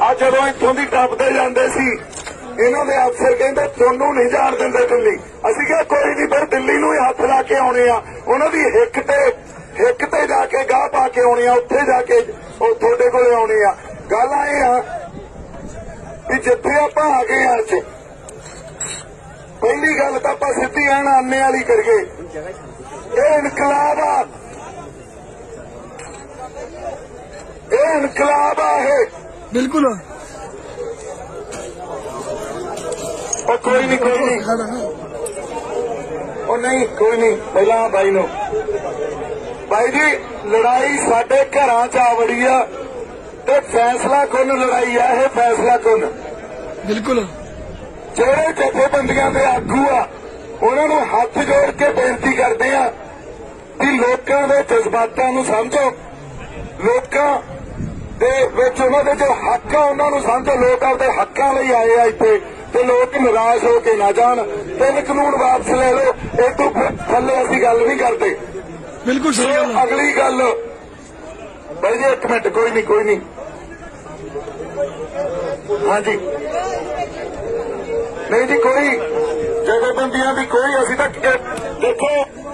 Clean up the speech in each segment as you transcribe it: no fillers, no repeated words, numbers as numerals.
आ जदों इत्थों दी टपदे जांदे सी इन्हां दे अफसर कहंदे तुहानूं नहीं जाण दिंदे दिल्ली। असीं किहा कोई नहीं, फिर दिल्ली नूं ही हत्थ ला के आउणे आ। उन्हां दी हिक ते जाके गाह पा के आउणे आ, उत्थे जाके ਉਹ ਤੁਹਾਡੇ ਕੋਲੇ ਆਉਣੀ ਆ। ਗੱਲ ਆਏ ਆ ਵੀ ਜਿੱਥੇ ਆਪਾਂ ਆ ਗਏ ਆ ਅੱਜ ਪਹਿਲੀ ਗੱਲ ਤਾਂ ਆਪਾਂ ਸਿੱਧੀ ਐਨ ਆਨੇ ਵਾਲੀ ਕਰੀਏ। ਇਹ ਇਨਕਲਾਬ ਆ, ਇਹ ਇਨਕਲਾਬ ਆ। ਇਹ ਬਿਲकुल ਉਹ ਕੋਈ ਨਹੀਂ ਉਹ ਨਹੀਂ ਕੋਈ ਨਹੀਂ। ਪਹਿਲਾਂ ਬਾਈ ਨੂੰ भाई जी लड़ाई साडे घरां च आ वड़ी आ ते फैसला कुन लड़ाई है, ये फैसला कुन बिल्कुल जेड़े जथेबंदियां दे आगू आ उन्हां नूं हथ जोड़ के बेनती करदे आ कि लोकां दे जज्बातां नूं समझो, लोकां दे विच उन्हां दे जो हक आ उन्हां नूं समझो। लोक आपदे हक्कां लई आए आ इत्थे ते लोक निराश हो के ना जाण। 3 कानून वापस ले लो, इस तों थल्ले असीं गल नहीं करदे। बिल्कुल सही गल। अगली गल भाई जी एक मिनट, कोई नहीं हाँ जी नहीं जी कोई जथेबंदियां की कोई अभी तक देखो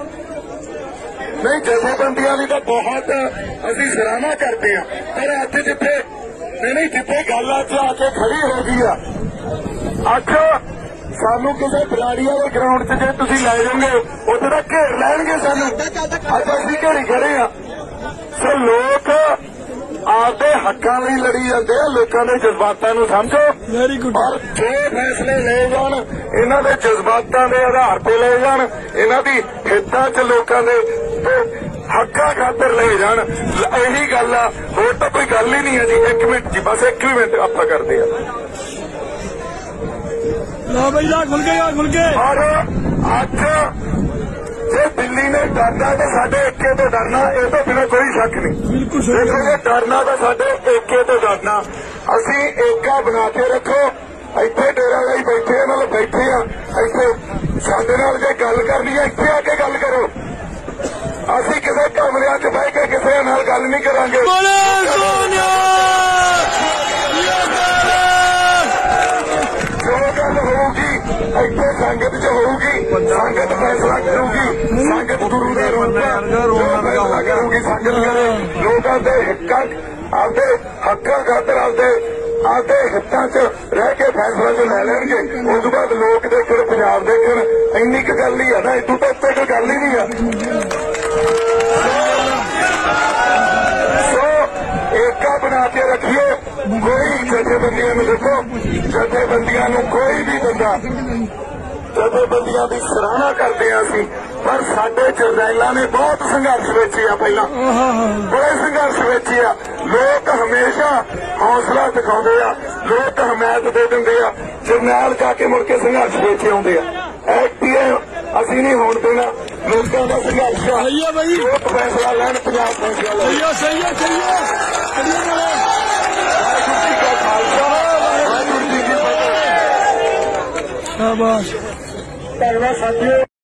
नहीं जथेबंदियां की तो बहुत अभी सराहना करते हैं, पर अज जिथे नहीं जिथे गल अज आके खड़ी हो गई है अज सानू किसी बराड़ी वाले ग्राउंड च जे तुसीं लै जाओगे उत्थे तक घेर लैणगे सानू। अज असीं घेरी खड़े आ। सो लोग आपदे हक्कां लई लड़ी जांदे आ, लोकां दे जज्बातां नूं समझो और जो फैसले ले जाण इन्हां दे जज्बातां दे आधार ते ले जाण, इन्हां दी हितां च लोकां दे हक्कां खातर ले जाण। यही गल आ, होर तां कोई गल ही नहीं है जी। 1 मिनट जी, बस 1 मिनट आपां करदे आ। खुल के और अज जे दिल्ली ने डरना तो साडे एके तो डरना, ये तो बिना कोई शक नहीं। देखो जे डरना तो साडे एके तो डरना। असी एका बना के रखो। इत्थे डेरा लाई बैठे मतलब बैठे आ, इत्थे साडे नाल जे गल करनी है इत्थे आके गल करो। असी किसी कमरिया च बह के किसी नाल गल नहीं करांगे। जो गल होगी इत्थे संगत च होगी, संगत फैसला करूगी, संगत गुरु दे रूप जो फैसला करूगी संगत करे। लोगों के हिक्कां आपदे हक्कां खातर आपदे हितां च रह के फैसला जो लै लैणगे। उस तो बाद लोग देखण, पंजाब देखण, इन्नी क गल ही है ना, इदों तो उत्ते कोई गल ही नहीं है। सो एका बना के रखिए। कोई जथेबंदियां नूं देखो, जथेबंदियां नूं कोई भी बंदा जथेबंदियां की सराहना करते हैं असीं, पर साडे जरनैलां ने बहुत संघर्ष वेचे आ, पहला बड़े संघर्ष वेचे आ। लोग हमेशा हौसला दिखाउंदे आ, लोग हमायत दे दिंदे आ, जरनैल जाके मुड़ के संघर्ष वेचे आउंदे आ। ऐक्टी असीं नहीं होण देना। लोकां दा संघर्ष लोक फैसला लैण, पंजाब फैसला लैण। सही है धन्यवाद साथियों।